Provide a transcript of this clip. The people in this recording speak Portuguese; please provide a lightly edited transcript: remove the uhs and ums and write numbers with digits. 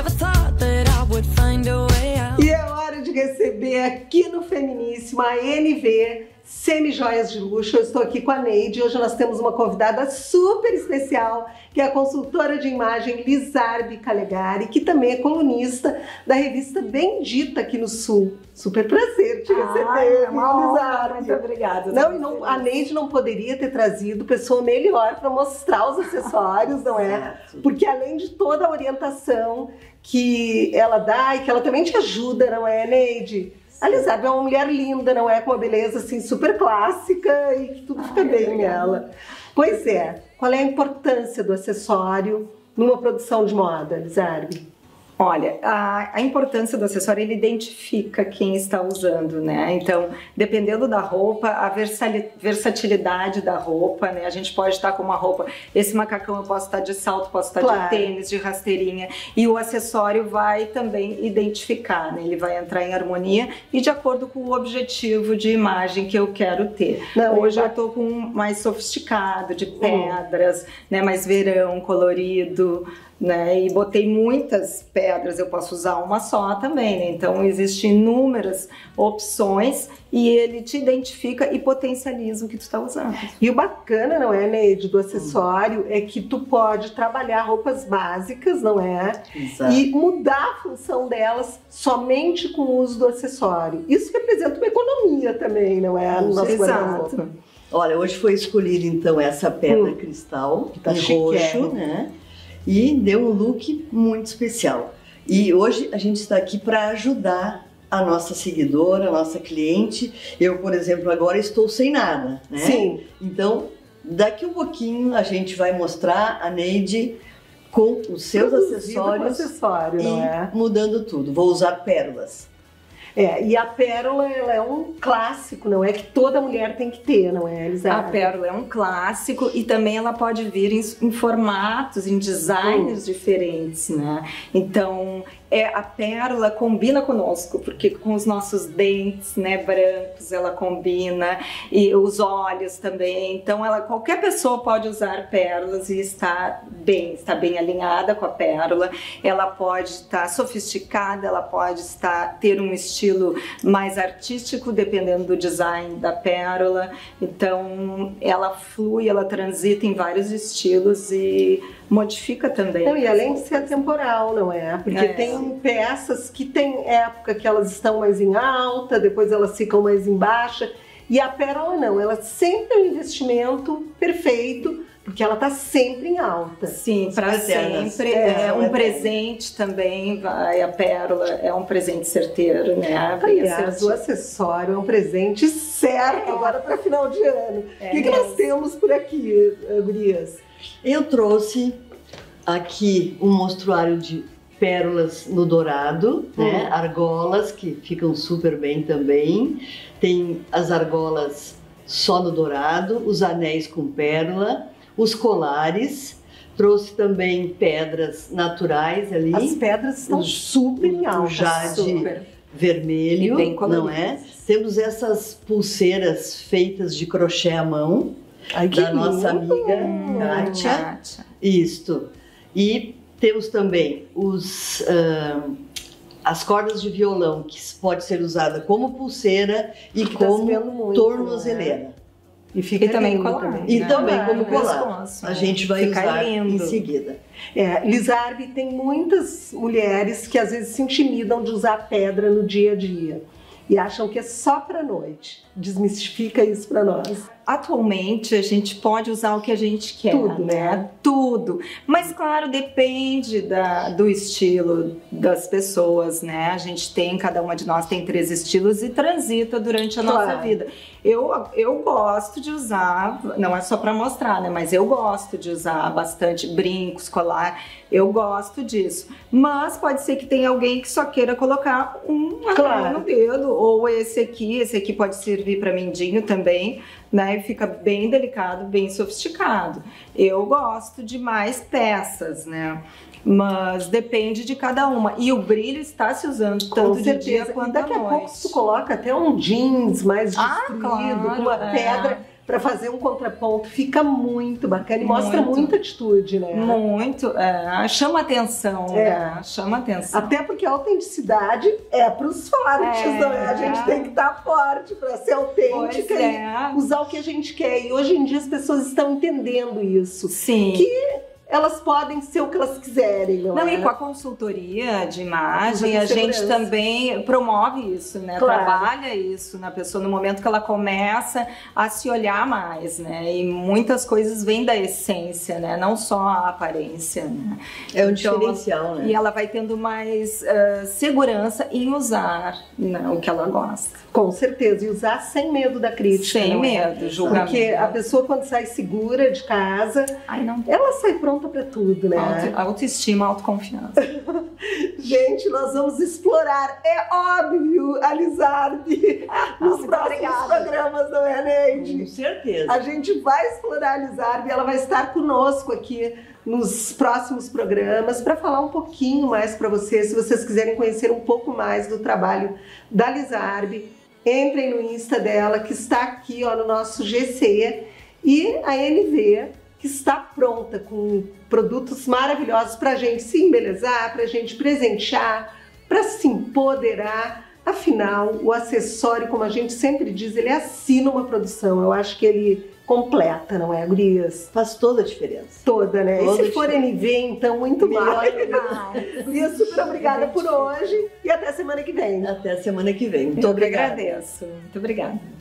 E é hora de receber aqui no Feminíssimo a NV Semi-Joias de Luxo. Eu estou aqui com a Neide. Hoje nós temos uma convidada super especial, que é a consultora de imagem Lizarbi Calegari, que também é colunista da revista Bendita aqui no Sul. Super prazer te receber, é uma honra, Lizarbi. muito obrigada. Não, a Neide não poderia ter trazido pessoa melhor para mostrar os acessórios, não é? Porque além de toda a orientação que ela dá e que ela também te ajuda, não é, Neide? A Lizarbi é uma mulher linda, não é? Com uma beleza assim super clássica e que tudo fica bem nela. Pois é, qual é a importância do acessório numa produção de moda, Lizarbi? Olha, a importância do acessório, ele identifica quem está usando, né? Então, dependendo da roupa, a versatilidade da roupa, né? A gente pode estar com uma roupa, esse macacão eu posso estar de salto, posso estar de tênis, de rasteirinha, e o acessório vai também identificar, né? Ele vai entrar em harmonia e de acordo com o objetivo de imagem que eu quero ter. Hoje eu estou com um mais sofisticado, de pedras, né? Mais verão, colorido, né? E botei muitas pedras, eu posso usar uma só também, né? Então existem inúmeras opções e ele te identifica e potencializa o que tu está usando. E o bacana, não é, Neide, do acessório é que tu pode trabalhar roupas básicas, não é? Exato. E mudar a função delas somente com o uso do acessório. Isso representa uma economia também, não é? No nosso Exato. Olha, hoje foi escolhida então essa pedra cristal, que tá roxo, né? E deu um look muito especial. E hoje a gente está aqui para ajudar a nossa seguidora, a nossa cliente. Eu, por exemplo, agora estou sem nada, né? Sim. Então, daqui um pouquinho a gente vai mostrar a Neide com os seus acessórios não é? Mudando tudo. Vou usar pérolas. E a pérola, ela é um clássico, não é? Que toda mulher tem que ter, não é, Lizarbi? A pérola é um clássico e também ela pode vir em formatos, em designs diferentes, né? Então, a pérola combina conosco, porque com os nossos dentes, né, brancos, ela combina, e os olhos também. Então, qualquer pessoa pode usar pérolas e está bem alinhada com a pérola. Ela pode estar sofisticada, ela pode ter um estilo mais artístico, dependendo do design da pérola. Então, ela flui, ela transita em vários estilos e modifica também. Não, e além de ser atemporal, não é? Porque tem peças que tem época que elas estão mais em alta, depois elas ficam mais em baixa. E a pérola não, ela sempre é um investimento perfeito, porque ela está sempre em alta. Sim, para sempre. É um presente também, a pérola é um presente certeiro, né? Aliás, o acessório é um presente certo agora para final de ano. O que nós temos por aqui, gurias? Eu trouxe aqui um mostruário de pérolas no dourado, né? Argolas que ficam super bem também. Tem as argolas só no dourado, os anéis com pérola, os colares. Trouxe também pedras naturais ali. As pedras estão super em alta. O jade vermelho, não é? Temos essas pulseiras feitas de crochê à mão. Da nossa amiga Kátia. Isto. E temos também as cordas de violão, que pode ser usada como pulseira e como tornozeleira. E fica também lindo colar. Também. E também como colar. A gente vai usar em seguida. Lizarbi, tem muitas mulheres que às vezes se intimidam de usar pedra no dia a dia e acham que é só para noite. Desmistifica isso para nós. Atualmente a gente pode usar o que a gente quer, tudo, né? Tudo. Mas claro, depende do estilo das pessoas, né? Cada uma de nós tem 3 estilos e transita durante a nossa vida. Eu gosto de usar, não é só para mostrar, né? Mas eu gosto de usar bastante brincos, colar. Eu gosto disso. Mas pode ser que tenha alguém que só queira colocar um anel no dedo, ou esse aqui pode servir para mindinho também, né? E fica bem delicado, bem sofisticado. Eu gosto de mais peças, né? Mas depende de cada uma. E o brilho está se usando tanto de dia quanto à noite. Daqui a pouco tu coloca até um jeans mais destruído, com uma pedra. para fazer um contraponto, fica muito bacana e mostra muita atitude, né? Muito, chama atenção, né? Chama atenção. Até porque a autenticidade é para os fortes, não é? A gente tem que estar forte para ser autêntica e usar o que a gente quer. E hoje em dia as pessoas estão entendendo isso. Sim. Que elas podem ser o que elas quiserem, não é? E com a consultoria de imagem, a gente também promove isso, né? Claro. Trabalha isso na pessoa no momento que ela começa a se olhar mais, né? E muitas coisas vêm da essência, né? Não só a aparência, né? É um diferencial, né? E ela vai tendo mais segurança em usar, né, o que ela gosta. Com certeza, e usar sem medo da crítica. Sem medo, julgamento. Porque a pessoa quando sai segura de casa, ela sai pronta para tudo, né? Autoestima, autoconfiança. Gente, nós vamos explorar, é óbvio, a Lizarbe nos próximos programas, não é, Neide? Com certeza. A gente vai explorar a Lizarbe, ela vai estar conosco aqui nos próximos programas para falar um pouquinho mais para vocês. Se vocês quiserem conhecer um pouco mais do trabalho da Lizarbe, entrem no Insta dela, que está aqui no nosso GC, e a NV, que está pronta com produtos maravilhosos para a gente se embelezar, para a gente presentear, para se empoderar. Afinal, o acessório, como a gente sempre diz, ele assina uma produção. Eu acho que ele completa, não é, gurias? Faz toda a diferença. Toda, né? E se for NV, então, muito mais. Gurias, super obrigada por hoje e até semana que vem. Até semana que vem. Muito obrigada. Eu agradeço. Muito obrigada.